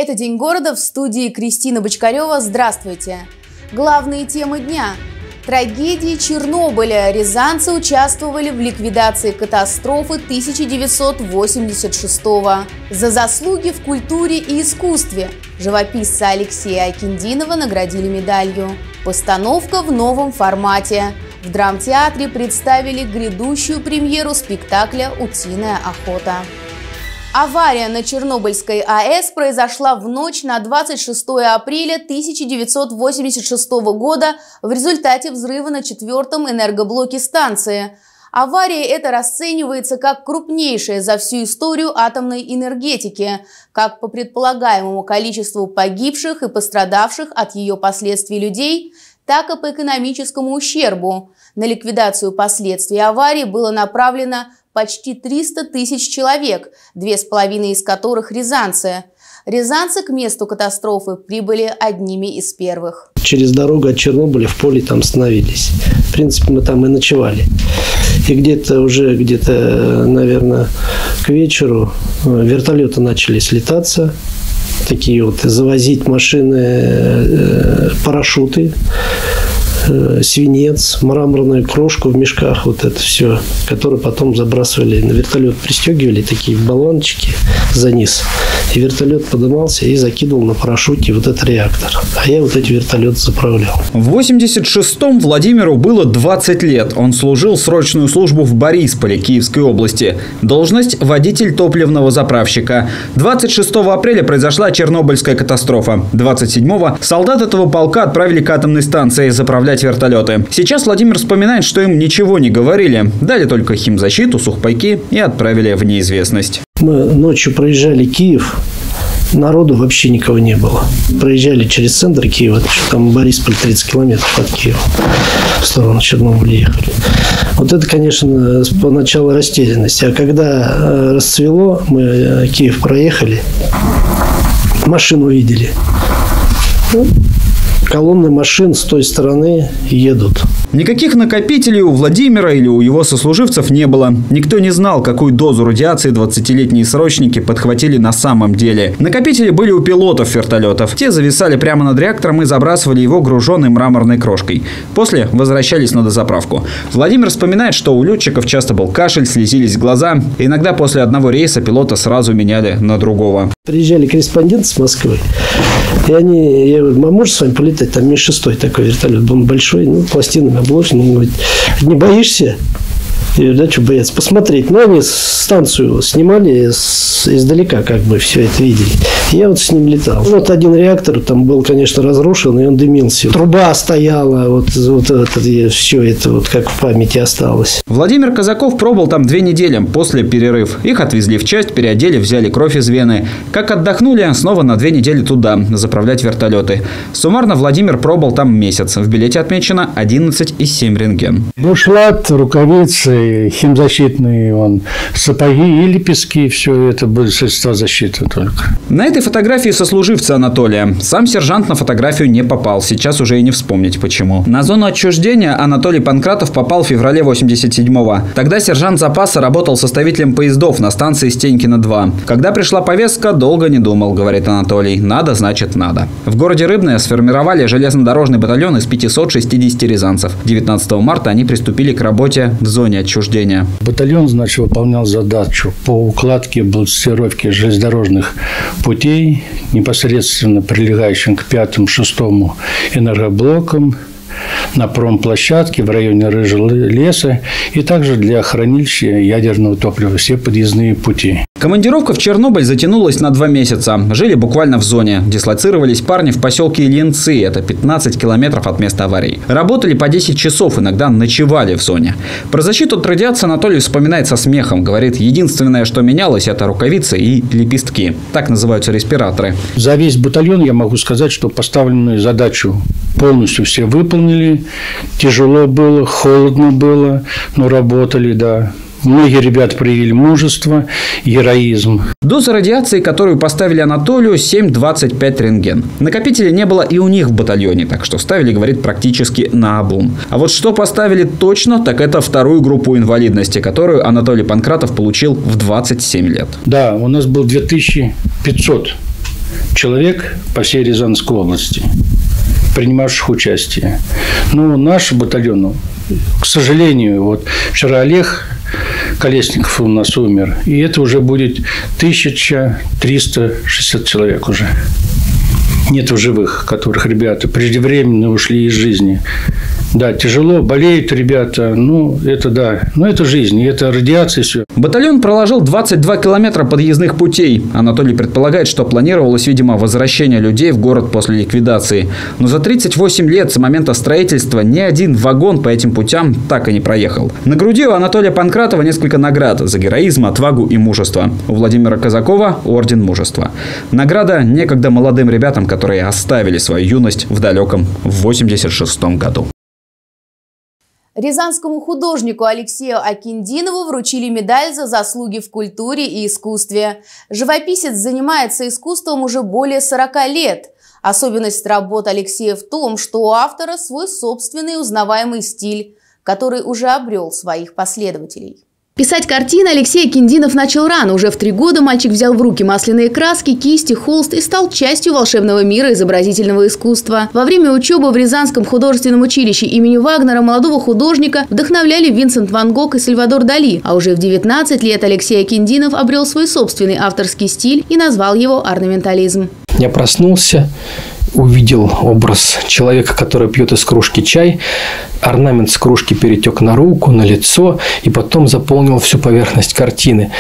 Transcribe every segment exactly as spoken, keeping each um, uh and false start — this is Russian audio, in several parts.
Это «День города», в студии Кристина Бочкарева. Здравствуйте! Главные темы дня. Трагедии Чернобыля. Рязанцы участвовали в ликвидации катастрофы тысяча девятьсот восемьдесят шестого. За заслуги в культуре и искусстве живописца Алексея Акиндинова наградили медалью. Постановка в новом формате. В драмтеатре представили грядущую премьеру спектакля «Утиная охота». Авария на Чернобыльской АЭС произошла в ночь на двадцать шестое апреля тысяча девятьсот восемьдесят шестого года в результате взрыва на четвертом энергоблоке станции. Авария эта расценивается как крупнейшая за всю историю атомной энергетики, как по предполагаемому количеству погибших и пострадавших от ее последствий людей, так и по экономическому ущербу. На ликвидацию последствий аварии было направлено почти триста тысяч человек, две с половиной из которых рязанцы. Рязанцы к месту катастрофы прибыли одними из первых. Через дорогу от Чернобыля в поле там остановились. В принципе, мы там и ночевали. И где-то уже, где-то, наверное, к вечеру вертолеты начали слетаться. Такие вот, завозить машины, парашюты, свинец, мраморную крошку в мешках, вот это все, которые потом забрасывали на вертолет, пристегивали такие болваночки за низ, и вертолет поднимался и закидывал на парашюте вот этот реактор. А я вот эти вертолеты заправлял. В восемьдесят шестом Владимиру было двадцать лет. Он служил срочную службу в Борисполе, Киевской области. Должность – водитель топливного заправщика. двадцать шестого апреля произошла Чернобыльская катастрофа. двадцать седьмого солдат этого полка отправили к атомной станции заправлять вертолеты. Сейчас Владимир вспоминает, что им ничего не говорили. Дали только химзащиту, сухпайки и отправили в неизвестность. Мы ночью проезжали Киев. Народу вообще никого не было. Проезжали через центр Киева, там Борисполь тридцать километров от Киева, в сторону Чернобыля ехали. Вот это, конечно, поначалу растерянность. А когда расцвело, мы Киев проехали, машину увидели. Колонны машин с той стороны едут. Никаких накопителей у Владимира или у его сослуживцев не было. Никто не знал, какую дозу радиации двадцатилетние срочники подхватили на самом деле. Накопители были у пилотов вертолетов. Те зависали прямо над реактором и забрасывали его груженной мраморной крошкой. После возвращались на дозаправку. Владимир вспоминает, что у летчиков часто был кашель, слезились глаза. Иногда после одного рейса пилота сразу меняли на другого. Приезжали корреспонденты с Москвы. И они, я говорю, а можешь с вами полетать? Там Ми шесть такой вертолет, был большой, ну, пластинами обложен. Он говорит, не боишься? Я говорю, да, что бояться? Посмотреть. Ну, они станцию снимали с, издалека, как бы все это видели. Я вот с ним летал. Вот один реактор там был, конечно, разрушен, и он дымился. Труба стояла, вот, вот это, все это вот как в памяти осталось. Владимир Казаков пробыл там две недели после перерыв. Их отвезли в часть, переодели, взяли кровь из вены. Как отдохнули, снова на две недели туда, заправлять вертолеты. Суммарно Владимир пробыл там месяц. В билете отмечено одиннадцать и семь рентген. Бушлат, рукавицы, химзащитные, он, сапоги и лепестки, все это были средства защиты только. На этой фотографии сослуживцы Анатолия. Сам сержант на фотографию не попал. Сейчас уже и не вспомнить почему. На зону отчуждения Анатолий Панкратов попал в феврале восемьдесят седьмого. Тогда сержант запаса работал составителем поездов на станции Стенькино два. Когда пришла повестка, долго не думал, говорит Анатолий. Надо, значит надо. В городе Рыбное сформировали железнодорожный батальон из пятисот шестидесяти рязанцев. девятнадцатого марта они приступили к работе в зоне отчуждения. Батальон, значит, выполнял задачу по укладке, балансировке железнодорожных путей, непосредственно прилегающим к пятому, шестому энергоблокам, на промплощадке в районе Рыжего леса и также для хранилища ядерного топлива, все подъездные пути. Командировка в Чернобыль затянулась на два месяца. Жили буквально в зоне. Дислоцировались парни в поселке Ильинцы. Это пятнадцать километров от места аварии. Работали по десять часов, иногда ночевали в зоне. Про защиту от радиации Анатолий вспоминает со смехом. Говорит, единственное, что менялось, это рукавицы и лепестки. Так называются респираторы. За весь батальон я могу сказать, что поставленную задачу полностью все выполнили. Тяжело было, холодно было, но работали, да. Многие ребята проявили мужество, героизм. Доза радиации, которую поставили Анатолию, семь двадцать пять рентген. Накопителей не было и у них в батальоне, так что ставили, говорит, практически наобум. А вот что поставили точно, так это вторую группу инвалидности, которую Анатолий Панкратов получил в двадцать семь лет. Да, у нас был две тысячи пятьсот человек по всей Рязанской области, принимавших участие. Но наш батальон, к сожалению, вот вчера Олег Колесников у нас умер, и это уже будет тысяча триста шестьдесят человек уже. Нет в живых, которых ребята преждевременно ушли из жизни. Да, тяжело, болеют ребята, ну, это да, но это жизнь, это радиация, все. Батальон проложил двадцать два километра подъездных путей. Анатолий предполагает, что планировалось, видимо, возвращение людей в город после ликвидации. Но за тридцать восемь лет с момента строительства ни один вагон по этим путям так и не проехал. На груди у Анатолия Панкратова несколько наград за героизм, отвагу и мужество. У Владимира Казакова – орден мужества. Награда некогда молодым ребятам, которые оставили свою юность в далеком восемьдесят шестом году. Рязанскому художнику Алексею Акиндинову вручили медаль за заслуги в культуре и искусстве. Живописец занимается искусством уже более сорока лет. Особенность работ Алексея в том, что у автора свой собственный узнаваемый стиль, который уже обрел своих последователей. Писать картины Алексей Акиндинов начал рано. Уже в три года мальчик взял в руки масляные краски, кисти, холст и стал частью волшебного мира изобразительного искусства. Во время учебы в Рязанском художественном училище имени Вагнера молодого художника вдохновляли Винсент Ван Гог и Сальвадор Дали. А уже в девятнадцать лет Алексей Акиндинов обрел свой собственный авторский стиль и назвал его орнаментализм. Я проснулся, увидел образ человека, который пьет из кружки чай. Орнамент с кружки перетек на руку, на лицо и потом заполнил всю поверхность картины.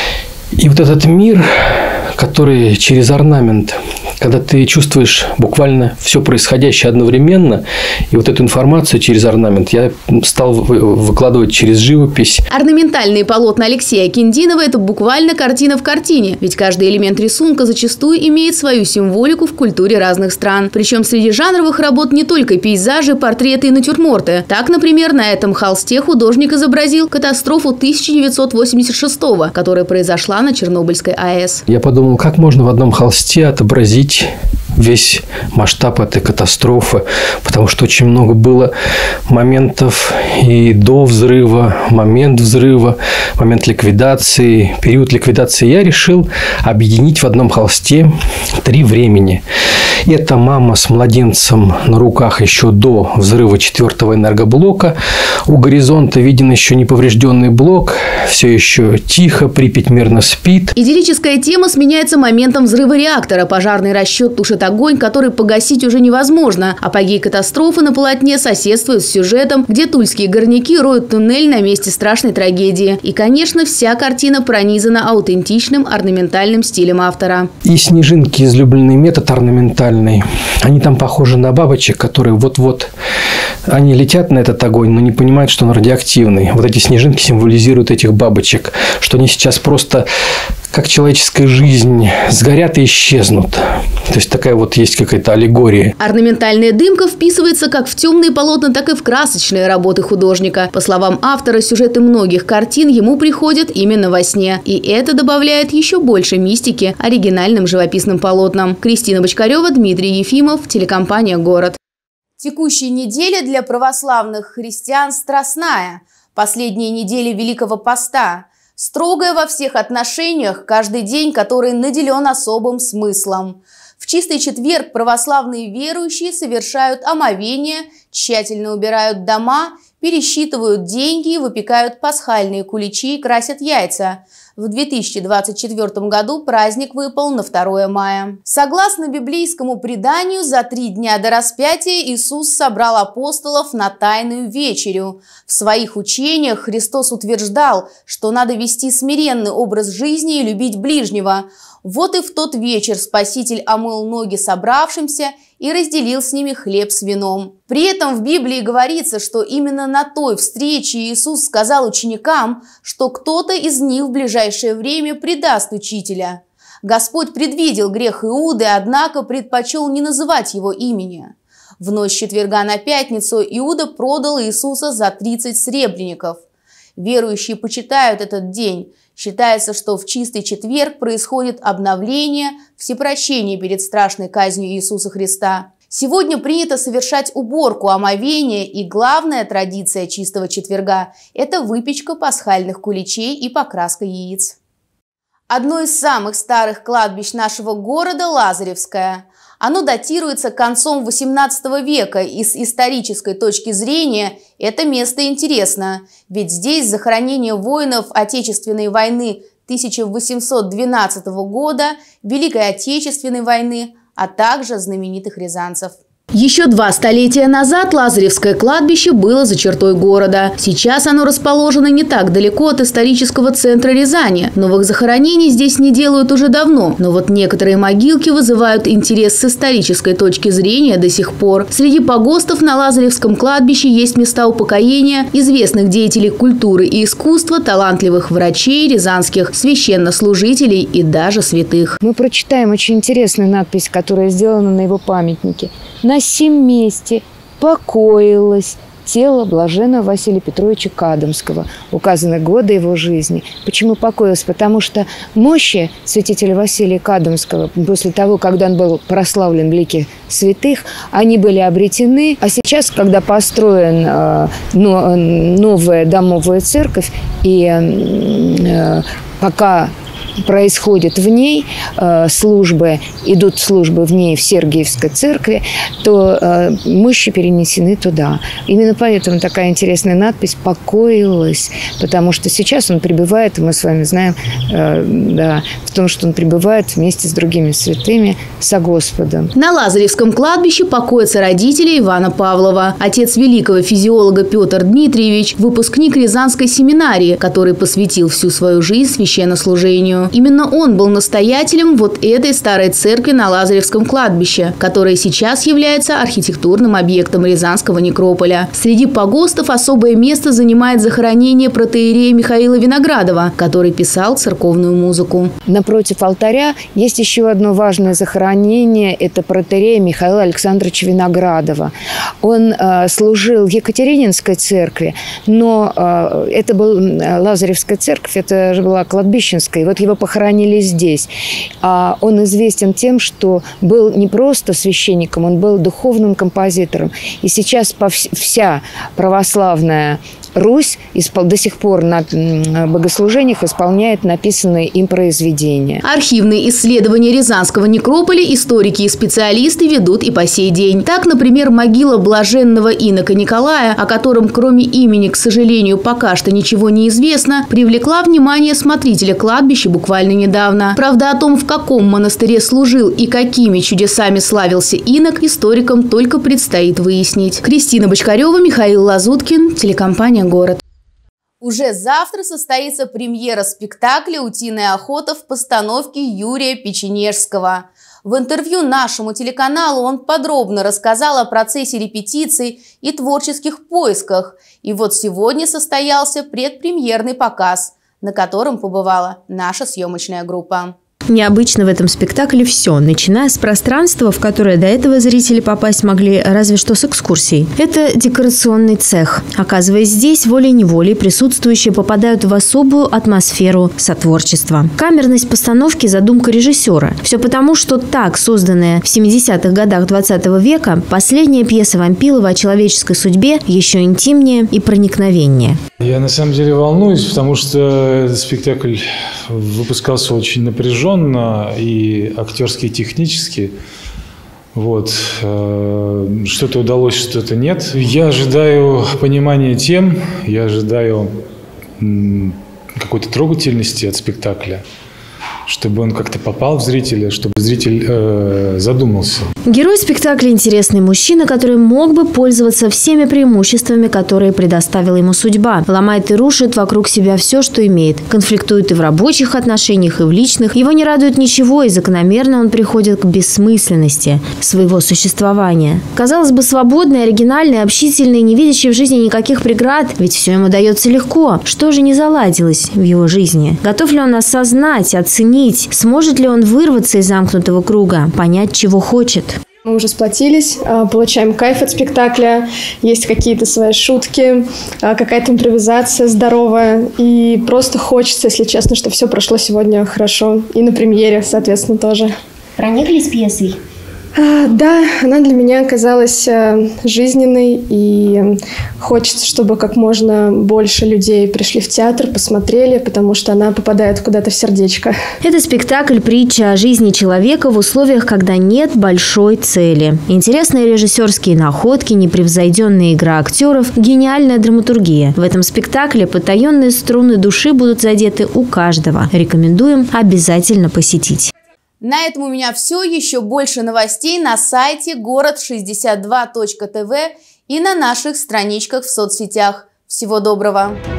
И вот этот мир, который через орнамент, когда ты чувствуешь буквально все происходящее одновременно, и вот эту информацию через орнамент я стал выкладывать через живопись. Орнаментальные полотна Алексея Акиндинова – это буквально картина в картине, ведь каждый элемент рисунка зачастую имеет свою символику в культуре разных стран. Причем среди жанровых работ не только пейзажи, портреты и натюрморты. Так, например, на этом холсте художник изобразил катастрофу тысяча девятьсот восемьдесят шестого, которая произошла на Чернобыльской АЭС. Я подумал, как можно в одном холсте отобразить весь масштаб этой катастрофы, потому что очень много было моментов и до взрыва, момент взрыва, момент ликвидации, период ликвидации. Я решил объединить в одном холсте три времени. Это мама с младенцем на руках еще до взрыва четвертого энергоблока. У горизонта виден еще неповрежденный блок. Все еще тихо, Припять мирно спит. Идиллическая тема сменяется моментом взрыва реактора. Пожарный расчет тушит огонь, который погасить уже невозможно. Апогей катастрофы на полотне соседствует с сюжетом, где тульские горняки роют туннель на месте страшной трагедии. И, конечно, вся картина пронизана аутентичным орнаментальным стилем автора. И снежинки – излюбленный метод орнаментальный. Они там похожи на бабочек, которые вот-вот они летят на этот огонь, но не понимают, что он радиоактивный. Вот эти снежинки символизируют этих бабочек, что они сейчас просто, как человеческая жизнь, сгорят и исчезнут. То есть такая вот есть какая-то аллегория. Орнаментальная дымка вписывается как в темные полотна, так и в красочные работы художника. По словам автора, сюжеты многих картин ему приходят именно во сне. И это добавляет еще больше мистики оригинальным живописным полотнам. Кристина Бочкарева, Дмитрий Ефимов, телекомпания «Город». Текущая неделя для православных христиан страстная. Последняя неделя Великого Поста. Строгая во всех отношениях, каждый день, который наделен особым смыслом. В чистый четверг православные верующие совершают омовение, тщательно убирают дома, пересчитывают деньги, выпекают пасхальные куличи и красят яйца. В две тысячи двадцать четвёртом году праздник выпал на второе мая. Согласно библейскому преданию, за три дня до распятия Иисус собрал апостолов на тайную вечерю. В своих учениях Христос утверждал, что надо вести смиренный образ жизни и любить ближнего. Вот и в тот вечер Спаситель омыл ноги собравшимся и разделил с ними хлеб с вином. При этом в Библии говорится, что именно на той встрече Иисус сказал ученикам, что кто-то из них в ближайшее время предаст учителя. Господь предвидел грех Иуды, однако предпочел не называть его имени. В ночь четверга на пятницу Иуда продал Иисуса за тридцать сребреников. Верующие почитают этот день. Считается, что в чистый четверг происходит обновление, всепрощение перед страшной казнью Иисуса Христа. Сегодня принято совершать уборку, омовение, и главная традиция чистого четверга – это выпечка пасхальных куличей и покраска яиц. Одно из самых старых кладбищ нашего города – Лазаревское. Оно датируется концом восемнадцатого века, и с исторической точки зрения это место интересно, ведь здесь захоронение воинов Отечественной войны тысяча восемьсот двенадцатого года, Великой Отечественной войны, а также знаменитых рязанцев. Еще два столетия назад Лазаревское кладбище было за чертой города. Сейчас оно расположено не так далеко от исторического центра Рязани. Новых захоронений здесь не делают уже давно. Но вот некоторые могилки вызывают интерес с исторической точки зрения до сих пор. Среди погостов на Лазаревском кладбище есть места упокоения известных деятелей культуры и искусства, талантливых врачей, рязанских священнослужителей и даже святых. Мы прочитаем очень интересную надпись, которая сделана на его памятнике. На сим месте покоилось тело блаженного Василия Петровича Кадамского. Указаны годы его жизни. Почему покоилось? Потому что мощи святителя Василия Кадамского, после того, когда он был прославлен в лике святых, они были обретены. А сейчас, когда построен э, но, новая домовая церковь, и э, пока происходят в ней э, службы, идут службы в ней в Сергиевской церкви, то э, мощи перенесены туда. Именно поэтому такая интересная надпись «покоилась», потому что сейчас он пребывает, и мы с вами знаем, э, да, в том, что он пребывает вместе с другими святыми со Господом. На Лазаревском кладбище покоятся родители Ивана Павлова, отец великого физиолога Петр Дмитриевич, выпускник Рязанской семинарии, который посвятил всю свою жизнь священнослужению. Именно он был настоятелем вот этой старой церкви на Лазаревском кладбище, которая сейчас является архитектурным объектом Рязанского некрополя. Среди погостов особое место занимает захоронение протоиерея Михаила Виноградова, который писал церковную музыку. Напротив алтаря есть еще одно важное захоронение. Это протоиерея Михаила Александровича Виноградова. Он э, служил в Екатерининской церкви, но э, это была Лазаревская церковь, это же была кладбищенская. И вот его похоронили здесь. А он известен тем, что был не просто священником, он был духовным композитором. И сейчас вся православная Русь до сих пор на богослужениях исполняет написанные им произведения. Архивные исследования Рязанского некрополя историки и специалисты ведут и по сей день. Так, например, могила блаженного инока Николая, о котором кроме имени, к сожалению, пока что ничего не известно, привлекла внимание смотрителя кладбища буквально недавно. Правда, о том, в каком монастыре служил и какими чудесами славился инок, историкам только предстоит выяснить. Кристина Бочкарева, Михаил Лазуткин, телекомпания «Город». Уже завтра состоится премьера спектакля «Утиная охота» в постановке Юрия Печенежского. В интервью нашему телеканалу он подробно рассказал о процессе репетиций и творческих поисках. И вот сегодня состоялся предпремьерный показ, на котором побывала наша съемочная группа. Необычно в этом спектакле все, начиная с пространства, в которое до этого зрители попасть могли разве что с экскурсией. Это декорационный цех. Оказываясь здесь, волей-неволей присутствующие попадают в особую атмосферу сотворчества. Камерность постановки – задумка режиссера. Все потому, что так созданная в семидесятых годах двадцатого века последняя пьеса Вампилова о человеческой судьбе еще интимнее и проникновеннее. Я на самом деле волнуюсь, потому что этот спектакль выпускался очень напряженно и актерски, и технически. Вот. Что-то удалось, что-то нет. Я ожидаю понимания тем, я ожидаю какой-то трогательности от спектакля, чтобы он как-то попал в зрителя, чтобы зритель э, задумался. Герой спектакля – интересный мужчина, который мог бы пользоваться всеми преимуществами, которые предоставила ему судьба. Ломает и рушит вокруг себя все, что имеет. Конфликтует и в рабочих отношениях, и в личных. Его не радует ничего, и закономерно он приходит к бессмысленности своего существования. Казалось бы, свободный, оригинальный, общительный, не видящий в жизни никаких преград, ведь все ему дается легко. Что же не заладилось в его жизни? Готов ли он осознать, оценить, сможет ли он вырваться из замкнутого круга, понять, чего хочет? Мы уже сплотились, получаем кайф от спектакля, есть какие-то свои шутки, какая-то импровизация здоровая. И просто хочется, если честно, что все прошло сегодня хорошо. И на премьере, соответственно, тоже. Прониклись пьесой? А, да, она для меня оказалась а, жизненной, и хочется, чтобы как можно больше людей пришли в театр, посмотрели, потому что она попадает куда-то в сердечко. Это спектакль-притча о жизни человека в условиях, когда нет большой цели. Интересные режиссерские находки, непревзойденная игра актеров, гениальная драматургия. В этом спектакле потаенные струны души будут задеты у каждого. Рекомендуем обязательно посетить. На этом у меня все. Еще больше новостей на сайте город шестьдесят два точка тв и на наших страничках в соцсетях. Всего доброго!